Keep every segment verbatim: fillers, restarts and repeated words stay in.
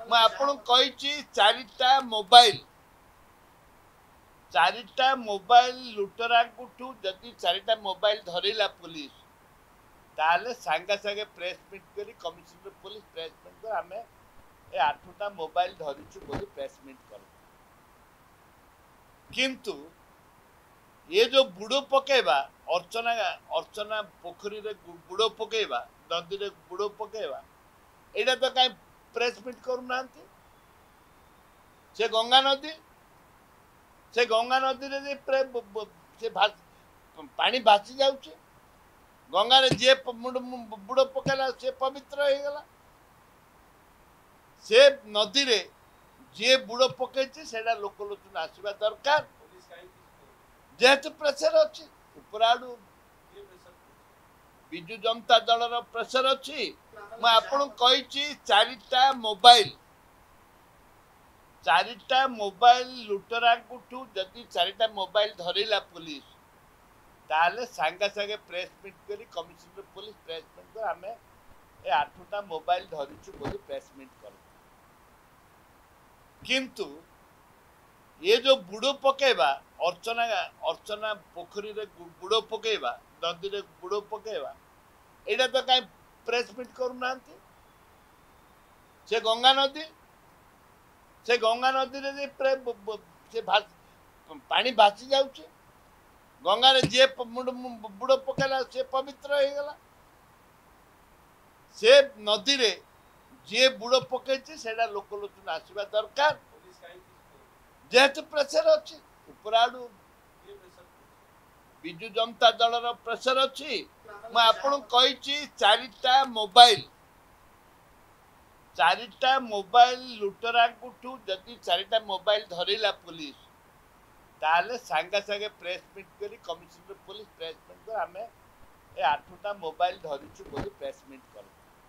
ମୁଁ ଆପଣଙ୍କୁ କହିଛି ଚାରିଟା ମୋବାଇଲ ଚାରିଟା ମୋବାଇଲ ଲୁଟରାଙ୍କଠୁ ଯଦି ଚାରିଟା ମୋବାଇଲ ଧରିଲା पुलिस ताले सांगे सांगे प्रेस मीट करी कमिशनर पुलिस प्रेस मीट कर आमे ए आठटा मोबाइल धरिछु बोली प्रेस मीट कर किंतु ये जो बुड़ो पकेबा अर्चना अर्चना पोखरी रे बुड़ो पकेबा नदी रे बुड़ो पकेबा एटा तो काई प्रेस मीट करू नांती से गंगा नदी से गंगा नदी रे से पानी भासी जाउछे गंगा रे जे बुड़ो पकेला से पवित्र हो गला से नदी रे जे बुड़ो पकेछि सेडा लोक लोचन आसीबा दरकार जेहेतु प्रेसर अच्छी उपराडू विजु जनता दल प्रेसर अच्छी मैं आपन कही चारिटा मोबाइल चारिटा मोबाइल लुटरांकठू जदि चारिटा मोबाइल धरिला पुलिस ताले सांगे सांगे प्रेस मीट करी कमिशनर पुलिस प्रेस मीट कर आमे ए आठटा मोबाइल धरिछु बोली प्रेस मीट कर किंतु ये जो बुड़ो पकेबा अर्चना अर्चना पोखरी रे बुड़ो पकेबा नदी रे बुड़ो पकेबा एटा तो काई प्रेस मीट करू नांती से गंगा नदी से गंगा नदी रे से पानी भासी जाउछे गंगा रे जे बुड़ो पकेला से पवित्र हो गला से नदी रे जे बुड़ो पकेछि सेडा लोक लोचन आसीबा दरकार जेहेतु प्रेसर अच्छी उपराडू विजु जनता दल प्रेसर अच्छी मैं आपन कही चारिटा मोबाइल चारिटा मोबाइल लुटरांकठू जदि चारिटा मोबाइल धरिला पुलिस ताले सांगे सांगे प्रेस मीट करी कमिशनर पुलिस प्रेस मीट कर आमे ए आठटा मोबाइल धरिछु बोली प्रेस मीट कर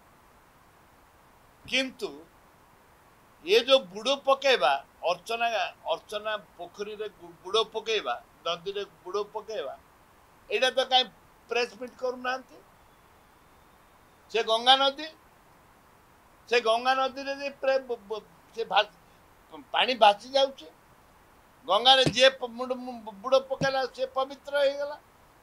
किंतु ये जो बुड़ो पकेबा अर्चना अर्चना पोखरी रे बुड़ो पकेबा नदी रे बुड़ो पकेबा एटा तो काई प्रेस मीट करू नांती से गंगा नदी से गंगा नदी रे से पानी भासी जाउछे गंगा रे जे बुड़ो पकेला से पवित्र हो गला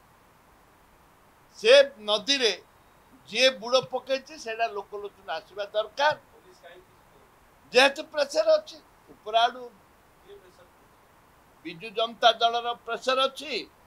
से नदी रे जे बुड़ो पकेछि सेडा लोक लोचन आसीबा दरकार जेहेतु प्रेसर अच्छी उपराडू विजु जनता दल प्रेसर अच्छी